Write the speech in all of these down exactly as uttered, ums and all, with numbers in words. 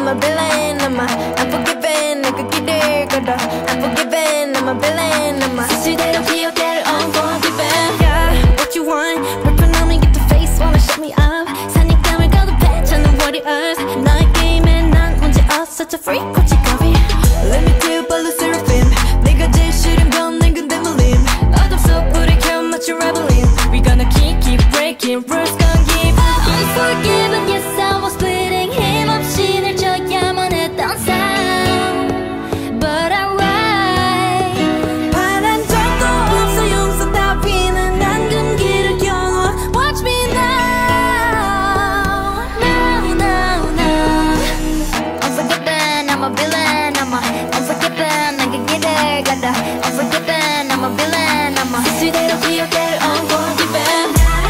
I'm a villain. I'm a unforgiven. 내가 길을 걸어. Unforgiven. I'm a villain. I'm a 수시대로 기억될 unforgiven. Yeah, what you want? 불편함을 get the face wanna shut me up. 사냥감을 거듭해 찾는 warriors. 너의 게임에 난 문제 없어. Such a freak 고치가비. Let me do but 르세라핌. 내가 제일 싫은 건 내 근데 물림. 어둠 속 불을 켜 맞춰 rebelling. We gonna keep keep breaking rules gonna keep unforgiven. Yes I was bleeding. 힘없이 늘 져야만 했던 삶. But alright. 바란 적도 없어 용서 따위는 안 금기를 겨눠. Watch me now. Now now now. Unforgiven. I'm a villain. I'm a unforgiven. 내가 길을 가다. Unforgiven. I'm a villain. I'm a 수시대로 기억될 unforgiven.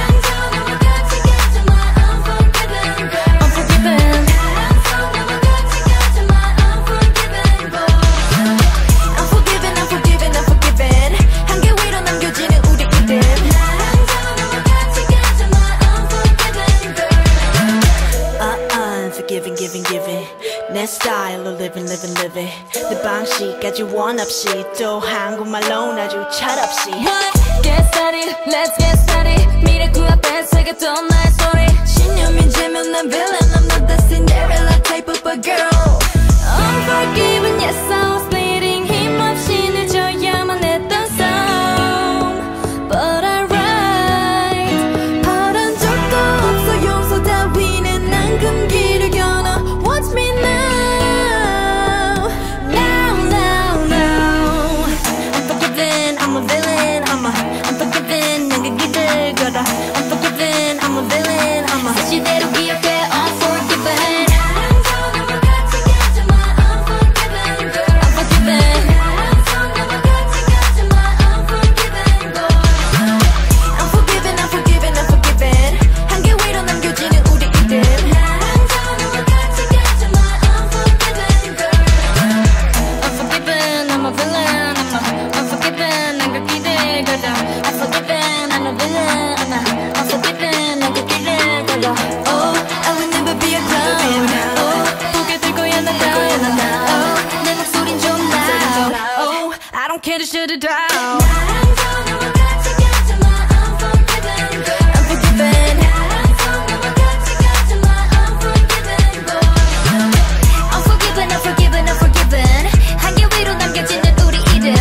Giving, giving, giving. 내 스타일로 living, living, living. 내 방식까지 원 없이 또 한국말로 아주 철없이. Get started, let's get started. 미래구 앞에 새겼던 나의 소리. 신념이 지면 난 villain. I'm not the Cinderella type of a girl. Unforgiven, yes I was bleeding. 힘없이 늘 져야만 했던 싸움. But alright. 바란 적도 없어 용서 따위는 난 금기. Watch me now, now, now, now. Unforgiven, I'm a villain. I'm a unforgiven. 내가 길을 걸어. Unforgiven, I'm a villain. I'm a 수시대로 기억해. Unforgiven. Unforgiven. Unforgiven, unforgiven, unforgiven. 한계 위로 남겨지는 우리 이름. I don't care to shut it down. Unforgiven. Unforgiven, unforgiven, unforgiven. 한계 위로 남겨지는 우리 이름.